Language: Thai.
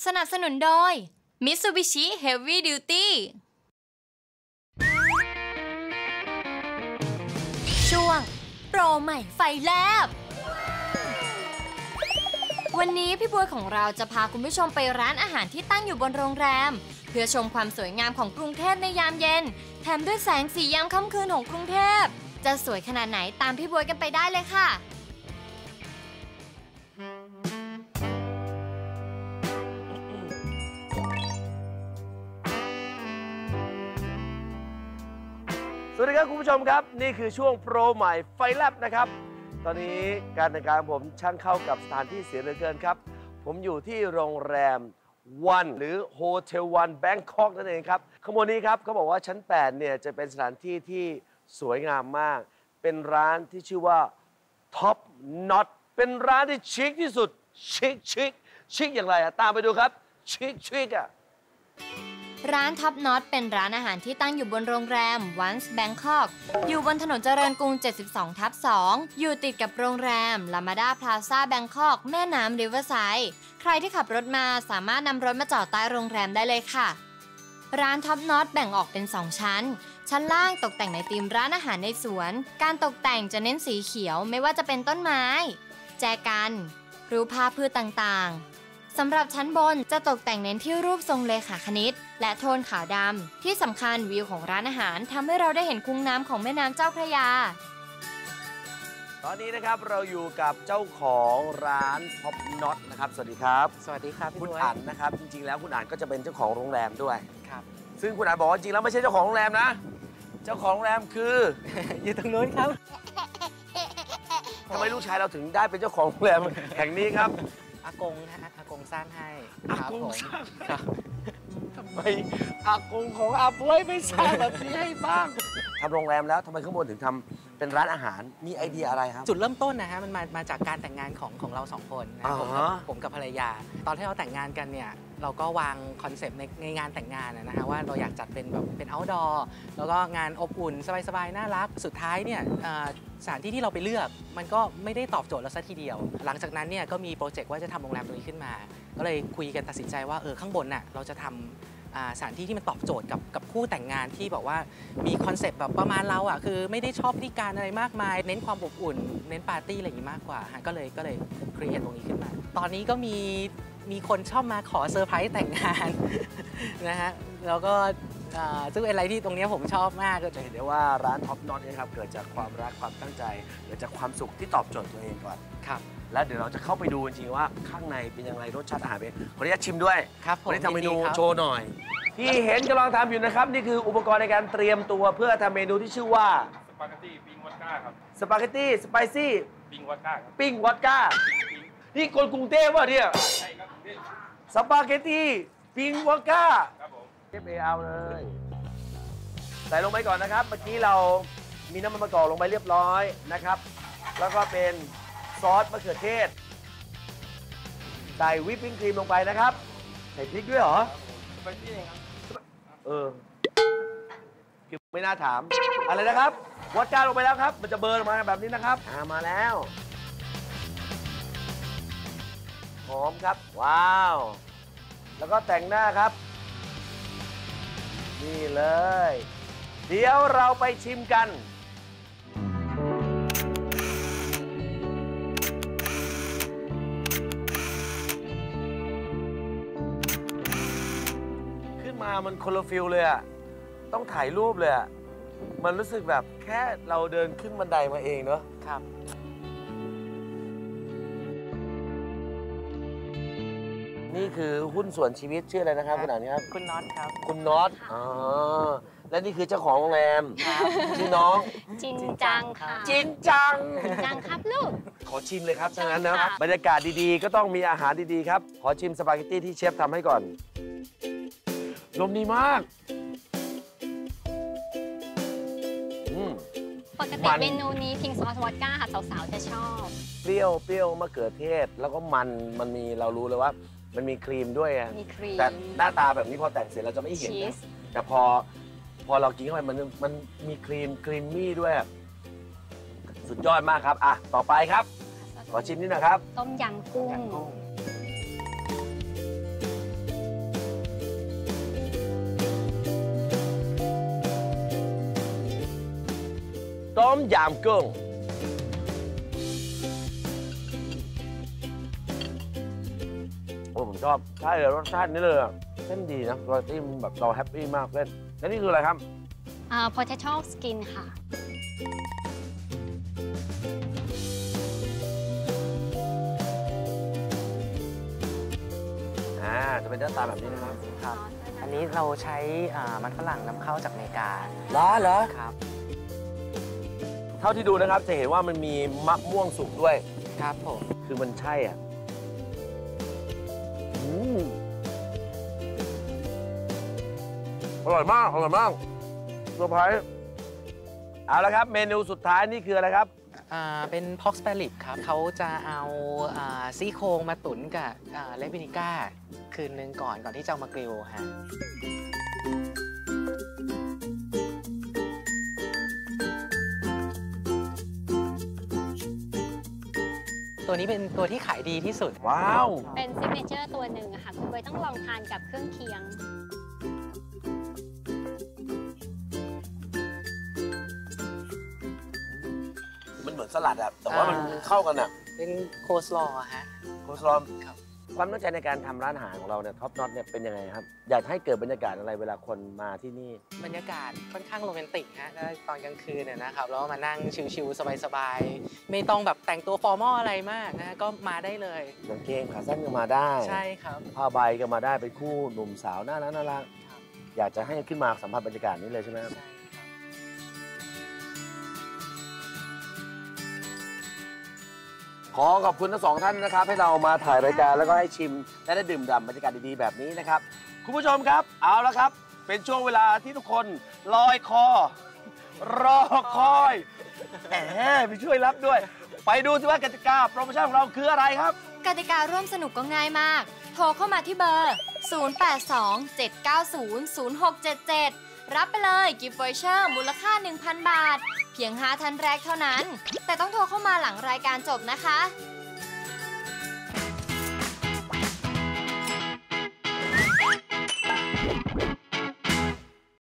สนับสนุนโดย Mitsubishi Heavy Duty ช่วงโปรใหม่ไฟแลบวันนี้พี่บัวของเราจะพาคุณผู้ชมไปร้านอาหารที่ตั้งอยู่บนโรงแรมเพื่อชมความสวยงามของกรุงเทพในยามเย็นแถมด้วยแสงสียามค่ำคืนของกรุงเทพจะสวยขนาดไหนตามพี่บัวกันไปได้เลยค่ะสวัสดีครับคุณผู้ชมครับนี่คือช่วงโปรใหม่ไฟแลบนะครับตอนนี้การแต่งกายของผมช่างเข้ากับสถานที่เสียเหลือเกินครับผมอยู่ที่โรงแรมวันหรือโฮเทลวันแบงคอกนั่นเองครับข้างบนนี้ครับเขาบอกว่าชั้น8เนี่ยจะเป็นสถานที่ที่สวยงามมากเป็นร้านที่ชื่อว่า Top Knot เป็นร้านที่ชิคที่สุดชิคอย่างไรอะตามไปดูครับชิคอะร้าน Top Knot เป็นร้านอาหารที่ตั้งอยู่บนโรงแรม Once Bangkok อยู่บนถนนเจริญกรุง 72/2 อยู่ติดกับโรงแรม Lamada Plaza Bangkok แม่น้ำ Riverside ใครที่ขับรถมาสามารถนำรถมาจอดใต้โรงแรมได้เลยค่ะร้าน Top Knot แบ่งออกเป็น 2 ชั้นล่างตกแต่งในธีมร้านอาหารในสวนการตกแต่งจะเน้นสีเขียวไม่ว่าจะเป็นต้นไม้แจกันรูปภาพพืชต่างๆสำหรับชั้นบนจะตกแต่งเน้นที่รูปทรงเลขาคณิตและโทนขาวดำที่สำคัญวิวของร้านอาหารทำให้เราได้เห็นคุ้งน้ำของแม่น้ำเจ้าพระยาตอนนี้นะครับเราอยู่กับเจ้าของร้าน Top Knot นะครับสวัสดีครับสวัสดีครับคุณอั๋นนะครับจริงๆแล้วคุณอั๋นก็จะเป็นเจ้าของโรงแรมด้วยครับซึ่งคุณอั๋นบอกว่าจริงแล้วไม่ใช่เจ้าของโรงแรมนะเจ้าของโรงแรมคืออยู่ตรงนู้นครับทำไมลูกชายเราถึงได้เป็นเจ้าของโรงแรมแห่งนี้ครับอากงนะฮะอากงสร้างให้อากงสร้างครับทำไมอากงของอาป่วยไม่สร้างแบบนี้ให้บ้างทำโรงแรมแล้วทำไมข้างบนถึงทำเป็นร้านอาหารมีไอเดียอะไรครับจุดเริ่มต้นนะฮะมันมาจากการแต่งงานของเรา2คนนะผมกับภรรยาตอนที่เราแต่งงานกันเนี่ยเราก็วางคอนเซปต์ในงานแต่งงานนะฮะว่าเราอยากจัดเป็นแบบเป็น outdoor แล้วก็งานอบอุ่นสบายๆน่ารักสุดท้ายเนี่ยสถานที่ที่เราไปเลือกมันก็ไม่ได้ตอบโจทย์เราซะทีเดียวหลังจากนั้นเนี่ยก็มีโปรเจกต์ว่าจะทำโรงแรมตรงนี้ขึ้นมาก็เลยคุยกันตัดสินใจว่าข้างบนน่ะเราจะทำสถานที่ที่มันตอบโจทย์กับคู่แต่งงานที่บอกว่ามีคอนเซปต์แบบประมาณเราอ่ะคือไม่ได้ชอบพิธีการอะไรมากมายเน้นความอบอุ่นเน้นปาร์ตี้อะไรอย่างนี้มากกว่าก็เลยครีเอทตรงนี้ขึ้นมาตอนนี้ก็มีคนชอบมาขอเซอร์ไพรส์แต่งงานนะฮะแล้วก็ซึ่งเป็นอะไรที่ตรงนี้ผมชอบมากก็จะเห็นได้ว่าร้าน Top Knot เนี่ยครับเกิดจากความรักความตั้งใจเกิดจากความสุขที่ตอบโจทย์ตัวเองก่อนครับแล้วเดี๋ยวเราจะเข้าไปดูจริงๆว่าข้างในเป็นยังไงรสชาติอาหารเป็นขออนุญาตชิมด้วยครับวันนี้ทำเมนูโชว์หน่อยที่เห็นกำลังทำอยู่นะครับนี่คืออุปกรณ์ในการเตรียมตัวเพื่อทำเมนูที่ชื่อว่าสปาเกตตี้ปิ้งวอดก้าครับสปาเกตตี้สไปซี่ปิ้งวอดก้าครับปิ้งวอดก้านี่คนกรุงเทพวะเนี่ยใช่ครับสปาเกตตี้ปิ้งวอดก้าครับผมเทปเอาเลยใส่ลงไปก่อนนะครับเมื่อกี้เรามีน้ำมันมะกอกลงไปเรียบร้อยนะครับแล้วก็เป็นซอสมะเขือเทศใส่วิปปิ้งครีมลงไปนะครับใส่พริกด้วยเหรอสไปซี่เองครับไม่น่าถามอะไรนะครับวอดก้าลงไปแล้วครับมันจะเบิร์นออกมาแบบนี้นะครับมาแล้วหอมครับว้าวแล้วก็แต่งหน้าครับนี่เลยเดี๋ยวเราไปชิมกันขึ้นมามันคนละฟิลเลยอะต้องถ่ายรูปเลยอะมันรู้สึกแบบแค่เราเดินขึ้นบันไดมาเองเนอะครับนี่คือหุ้นส่วนชีวิตชื่ออะไรนะครับคุณอั๋นครับคุณน็อตครับคุณน็อตและนี่คือเจ้าของโรงแรมชื่อน้องจินจังค่ะจินจังครับลูกขอชิมเลยครับฉะนั้นนะบรรยากาศดีๆก็ต้องมีอาหารดีๆครับขอชิมสปาเกตตี้ที่เชฟทำให้ก่อนลมดีมากปกติเมนูนี้พิงซอสวอดก้าค่ะสาวๆจะชอบเปรี้ยวมะเขือเทศแล้วก็มันมีเรารู้เลยว่ามันมีครีมด้วยมีครีมแต่หน้าตาแบบนี้พอแต่งเสร็จเราจะไม่เห็นนะแต่พอเรากินเข้าไปมันมีครีมมี่ด้วยสุดยอดมากครับต่อไปครับขอชิมนิดนะครับต้มยำกุ้งมยำกุ้งโอ้ผมชอบใช่เลยรสชาตินี้เลยเส้นดีนะรสที่แบบเราแฮปปี้มากเล่นแล้วนี่คืออะไรครับ potato skin ค่ะจะเป็นหน้าตาแบบนี้นะครับครับอันนี้เราใช้มันฝรั่งนำเข้าจากอเมริกาเหรอครับเท่าที่ดูนะครับจะเห็นว่ามันมีมะม่วงสุกด้วยครับผมคือมันใช่อ่ะอร่อยมากอร่อยมากเซอร์ไพรส์เอาละครับเมนูสุดท้ายนี่คืออะไรครับเป็น pork spare rib ครับเขาจะเอาซี่โครงมาตุ๋นกับเลดวินิก้าคืนนึงก่อนที่จะเอามากริลฮะตัวนี้เป็นตัวที่ขายดีที่สุดว้าวเป็นซิกเนเจอร์ตัวหนึ่งอะค่ะคุณบอยต้องลองทานกับเครื่องเคียงมันเหมือนสลัดอะแต่ว่ามันเข้ากันอะเป็นโคสลอฮะโคสลอครับความตั้งใจในการทำร้านอาหารของเราเนี่ยท็อปน็อตเนี่ยเป็นยังไงครับอยากให้เกิดบรรยากาศอะไรเวลาคนมาที่นี่บรรยากาศค่อนข้างโรแมนติกฮะตอนกลางคืนเนี่ยนะครับแล้วมานั่งชิลๆสบายๆไม่ต้องแบบแต่งตัวฟอร์มอลอะไรมากนะก็มาได้เลยกางเกงขาสั้นก็มาได้ใช่ครับผ้าใบก็มาได้เป็นคู่หนุ่มสาวน่ารักอยากจะให้ขึ้นมาสัมผัสบรรยากาศนี้เลยใช่ไหมครับขอขอบคุณทั้งสองท่านนะครับให้เรามาถ่ายรายการแล้วก็ให้ชิมและได้ดื่มด่ำบรรยากาศดีๆแบบนี้นะครับคุณผู้ชมครับเอาละครับเป็นช่วงเวลาที่ทุกคนลอยคอรอคอยมีช่วยรับด้วยไปดูสิว่ากติกาโปรโมชั่นของเราคืออะไรครับกติการร่วมสนุกก็ง่ายมากโทรเข้ามาที่เบอร์ 0827900677 รับไปเลยกิฟต์วอเชอร์มูลค่า 1,000 บาทเพียง5ท่านแรกเท่านั้นแต่ต้องโทรเข้ามาหลังรายการจบนะคะ